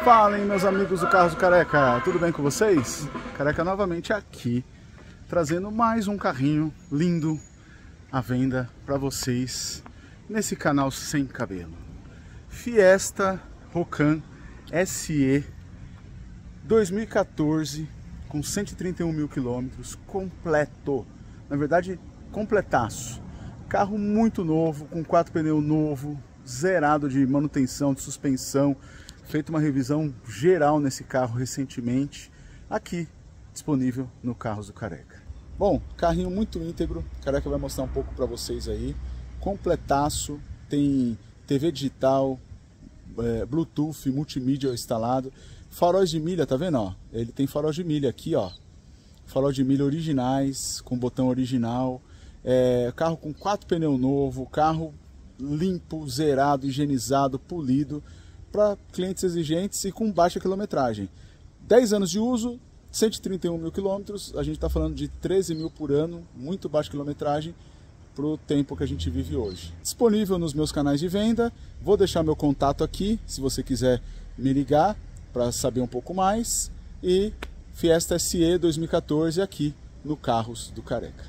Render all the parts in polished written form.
Falem, meus amigos do Carros do Careca, tudo bem com vocês? Careca novamente aqui, trazendo mais um carrinho lindo à venda para vocês nesse canal sem cabelo. Fiesta Rocan SE 2014 com 131 mil quilômetros, completo, na verdade completaço. Carro muito novo, com 4 pneus novo, zerado de manutenção, de suspensão. Feito uma revisão geral nesse carro recentemente, aqui disponível no Carros do Careca. Bom, carrinho muito íntegro, Careca vai mostrar um pouco para vocês aí, completaço, tem TV digital, Bluetooth, multimídia instalado, faróis de milha, tá vendo? Ó? Ele tem farol de milha aqui, ó, farol de milha originais, com botão original, carro com 4 pneus novo, carro limpo, zerado, higienizado, polido, para clientes exigentes e com baixa quilometragem. 10 anos de uso, 131 mil quilômetros, a gente está falando de 13 mil por ano, muito baixa quilometragem para o tempo que a gente vive hoje. Disponível nos meus canais de venda, vou deixar meu contato aqui, se você quiser me ligar para saber um pouco mais, e Fiesta SE 2014 aqui no Carros do Careca.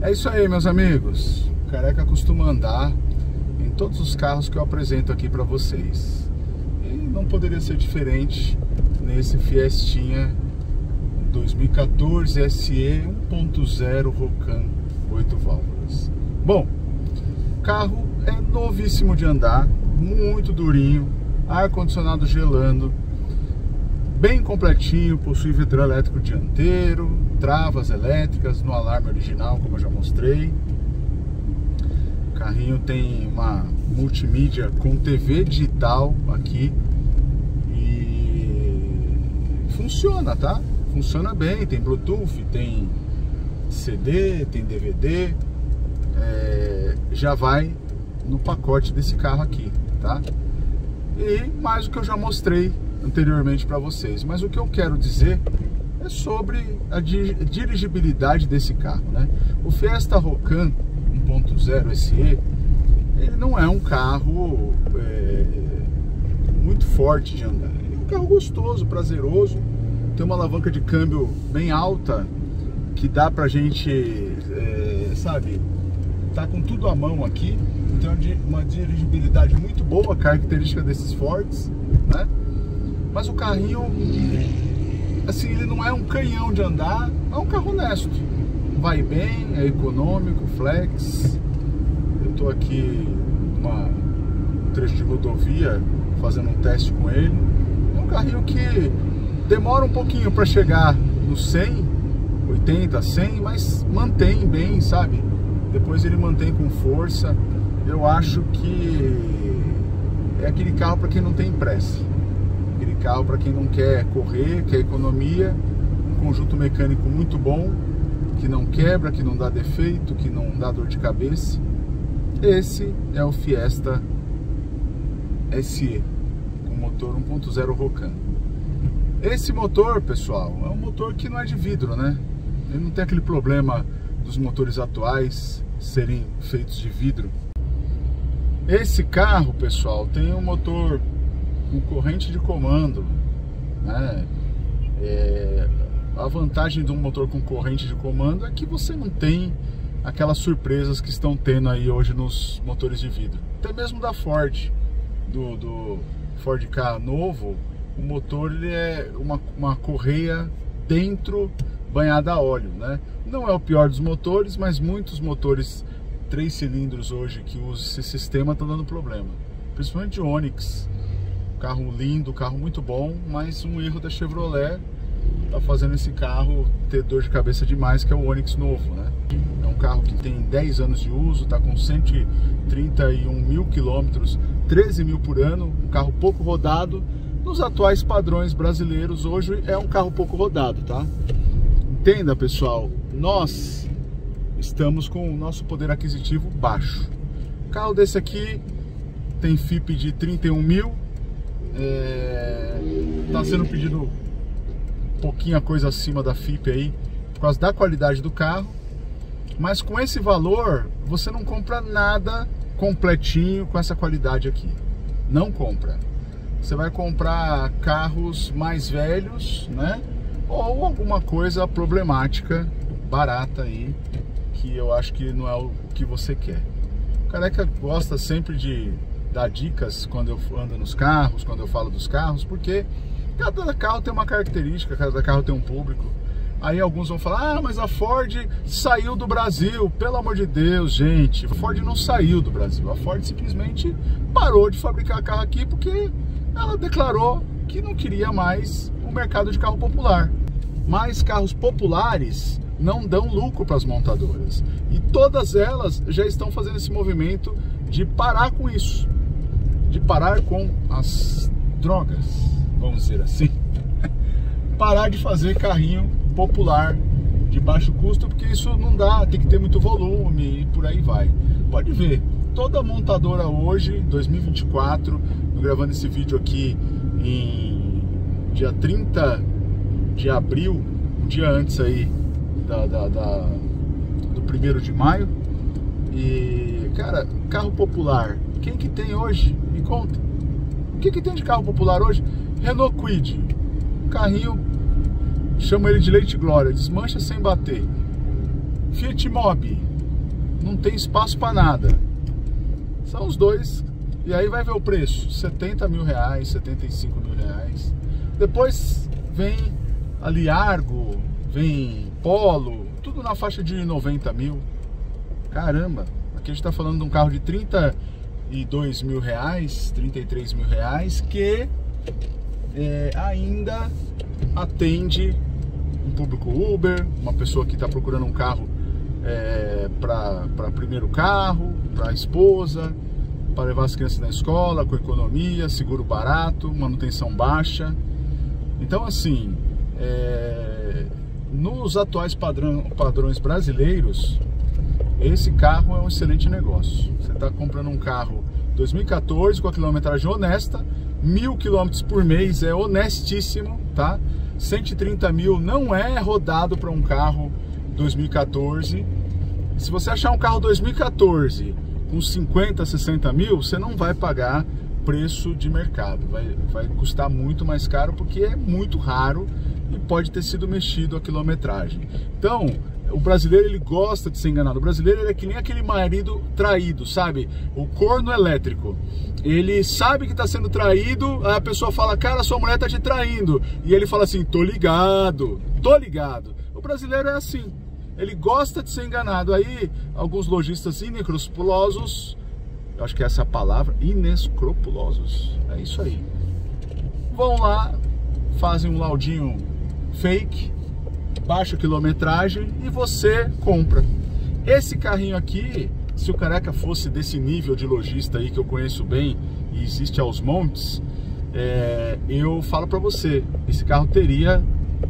É isso aí, meus amigos. O Careca costuma andar em todos os carros que eu apresento aqui para vocês. E não poderia ser diferente nesse Fiestinha 2014 SE 1.0 Rocan 8 válvulas. Bom, o carro é novíssimo de andar, muito durinho, ar-condicionado gelando, bem completinho, possui vidro elétrico dianteiro, travas elétricas no alarme original, como eu já mostrei. O carrinho tem uma multimídia com TV digital aqui e funciona, tá? Funciona bem, tem Bluetooth, tem CD, tem DVD, já vai no pacote desse carro aqui, tá? E mais o que eu já mostrei anteriormente para vocês, mas o que eu quero dizer é sobre a dirigibilidade desse carro, né? O Fiesta Rocan 1.0 SE, ele não é um carro muito forte de andar, ele é um carro gostoso, prazeroso, tem uma alavanca de câmbio bem alta, que dá pra gente, sabe, tá com tudo à mão aqui, tem uma dirigibilidade muito boa, característica desses Fords, né? Mas o carrinho, assim, ele não é um canhão de andar, é um carro honesto. Vai bem, é econômico, flex. Eu tô aqui num trecho de rodovia fazendo um teste com ele. É um carrinho que demora um pouquinho para chegar no 100, 80, 100, mas mantém bem, sabe? Depois ele mantém com força. Eu acho que é aquele carro para quem não tem pressa. Aquele carro para quem não quer correr, quer economia, um conjunto mecânico muito bom, que não quebra, que não dá defeito, que não dá dor de cabeça. Esse é o Fiesta SE, com motor 1.0 Rocan. Esse motor, pessoal, é um motor que não é de vidro, né? Ele não tem aquele problema dos motores atuais serem feitos de vidro. Esse carro, pessoal, tem um motor com corrente de comando, né? A vantagem de um motor com corrente de comando é que você não tem aquelas surpresas que estão tendo aí hoje nos motores de vidro. Até mesmo da Ford, do Ford Ka novo, o motor ele é uma correia dentro banhada a óleo, né? Não é o pior dos motores, mas muitos motores 3 cilindros hoje que usam esse sistema estão dando problema, principalmente o Onix. Carro lindo, carro muito bom, mas um erro da Chevrolet tá fazendo esse carro ter dor de cabeça demais, que é o Onix novo, né? É um carro que tem 10 anos de uso, tá com 131 mil quilômetros, 13 mil por ano, um carro pouco rodado. Nos atuais padrões brasileiros, hoje é um carro pouco rodado, tá? Entenda, pessoal, nós estamos com o nosso poder aquisitivo baixo. Um carro desse aqui tem FIP de 31 mil, tá sendo pedido pouquinha coisa acima da FIP aí, por causa da qualidade do carro, mas com esse valor você não compra nada completinho com essa qualidade aqui, não compra. Você vai comprar carros mais velhos, né? Ou alguma coisa problemática, barata aí, que eu acho que não é o que você quer. O Careca gosta sempre de dar dicas quando eu ando nos carros, quando eu falo dos carros, porque cada carro tem uma característica, cada carro tem um público. Aí alguns vão falar, ah, mas a Ford saiu do Brasil. Pelo amor de Deus, gente, a Ford não saiu do Brasil. A Ford simplesmente parou de fabricar carro aqui porque ela declarou que não queria mais o mercado de carro popular. Mas carros populares não dão lucro para as montadoras. E todas elas já estão fazendo esse movimento de parar com isso. De parar com as drogas, vamos dizer assim. Parar de fazer carrinho popular de baixo custo, porque isso não dá, tem que ter muito volume e por aí vai. Pode ver, toda montadora hoje, 2024, tô gravando esse vídeo aqui em dia 30 de abril, um dia antes aí do 1º de maio. E, cara, carro popular, quem que tem hoje? Me conta. O que tem de carro popular hoje? Renault Kwid, carrinho, chama ele de leite glória, desmancha sem bater. Fiat Mobi, não tem espaço para nada. São os dois. E aí vai ver o preço, 70 mil reais, 75 mil reais. Depois vem ali Argo, vem Polo, tudo na faixa de 90 mil. Caramba, aqui a gente tá falando de um carro de 32 mil reais, 33 mil reais, que ainda atende um público Uber, uma pessoa que está procurando um carro para primeiro carro, para a esposa, para levar as crianças na escola, com economia, seguro barato, manutenção baixa. Então, assim, nos atuais padrões brasileiros, esse carro é um excelente negócio. Você está comprando um carro 2014 com a quilometragem honesta, 1000 km por mês, é honestíssimo, tá? 130 mil não é rodado para um carro 2014. Se você achar um carro 2014 com 50, 60 mil, você não vai pagar preço de mercado, vai custar muito mais caro, porque é muito raro e pode ter sido mexido a quilometragem. Então, o brasileiro, ele gosta de ser enganado. O brasileiro, ele é que nem aquele marido traído, sabe? O corno elétrico. Ele sabe que está sendo traído, aí a pessoa fala, cara, sua mulher está te traindo. E ele fala assim, tô ligado, tô ligado. O brasileiro é assim, ele gosta de ser enganado. Aí, alguns lojistas inescrupulosos, eu acho que é essa a palavra, inescrupulosos, é isso aí, vão lá, fazem um laudinho fake, baixa quilometragem e você compra. Esse carrinho aqui, se o Careca fosse desse nível de lojista aí que eu conheço bem e existe aos montes, eu falo pra você, esse carro teria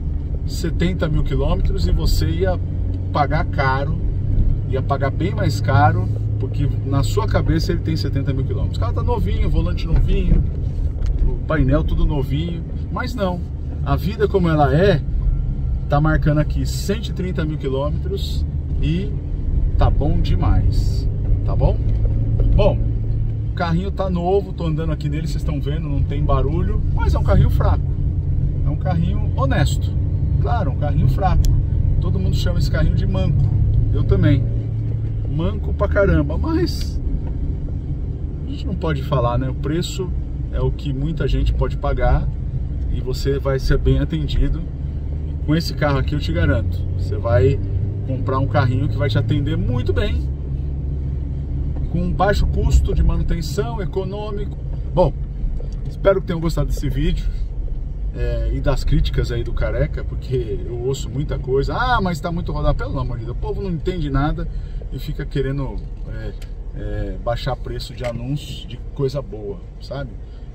70 mil quilômetros e você ia pagar caro, ia pagar bem mais caro, porque na sua cabeça ele tem 70 mil quilômetros. O carro tá novinho, volante novinho, o painel tudo novinho, mas não, a vida como ela tá marcando aqui 130 mil quilômetros e tá bom demais, tá bom? Bom, o carrinho tá novo, tô andando aqui nele, vocês estão vendo, não tem barulho, mas é um carrinho fraco, é um carrinho honesto, claro, um carrinho fraco. Todo mundo chama esse carrinho de manco, eu também, manco pra caramba, mas a gente não pode falar, né? O preço é o que muita gente pode pagar e você vai ser bem atendido. Com esse carro aqui eu te garanto, você vai comprar um carrinho que vai te atender muito bem, com baixo custo de manutenção, econômico. Bom, espero que tenham gostado desse vídeo e das críticas aí do Careca, porque eu ouço muita coisa. Ah, mas tá muito rodado, pelo amor de Deus, o povo não entende nada e fica querendo baixar preço de anúncios de coisa boa, sabe?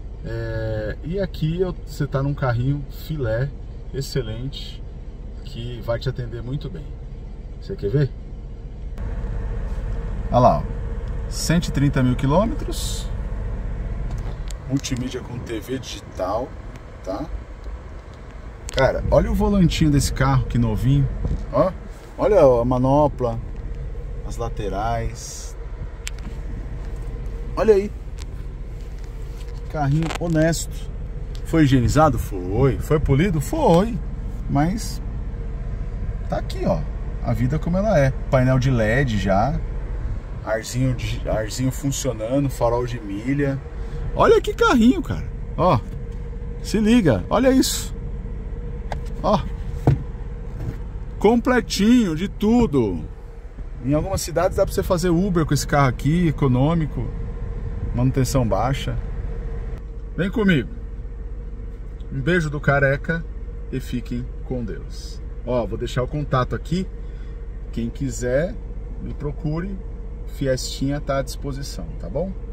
E aqui você tá num carrinho filé, excelente, que vai te atender muito bem. Você quer ver? Olha lá, ó. 130 mil quilômetros, multimídia com TV digital, tá? Cara, olha o volantinho desse carro, que novinho, ó. Olha a manopla, as laterais, olha aí, carrinho honesto. Foi higienizado? Foi. Foi polido? Foi. Mas tá aqui, ó, a vida como ela é. Painel de LED já, arzinho funcionando, farol de milha. Olha que carrinho, cara. Ó, se liga, olha isso. Ó, completinho de tudo. Em algumas cidades dá pra você fazer Uber com esse carro aqui, econômico, manutenção baixa. Vem comigo. Um beijo do Careca e fiquem com Deus. Ó, vou deixar o contato aqui. Quem quiser, me procure. Fiestinha tá à disposição, tá bom?